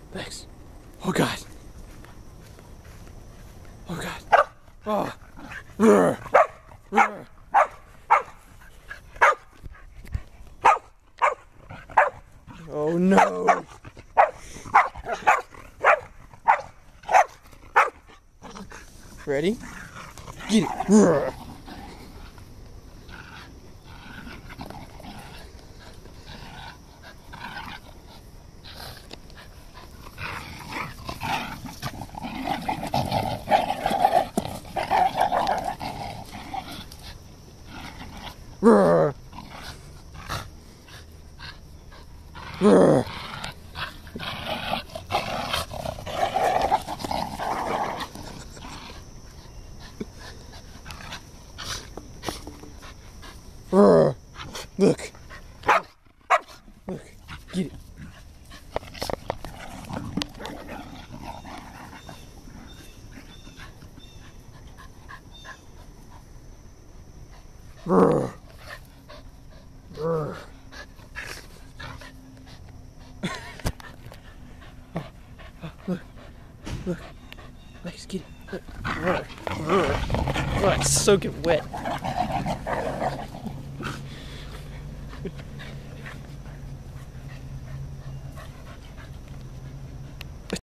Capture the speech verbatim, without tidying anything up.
Lex. Oh God. Oh God. Oh. Roar. Roar. Oh no. Ready? Get it. Roar. Roar. Roar. Roar. Look. Look. Get it. Roar. Roar. Oh, oh, look. Look. Lex, get it. Look. Roar. Roar. Oh, it's soaking wet.